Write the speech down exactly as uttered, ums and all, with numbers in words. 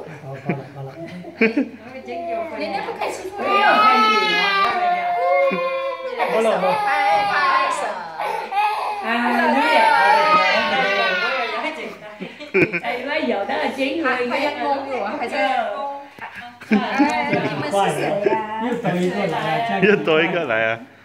好，好了，好了。 你那不可以欺负我有看你好了，好了。 拍拍手。 啊，你也哎，我有的整他个他在懵住，还在懵。 快了，又多一个来啊！ 又多一个来啊！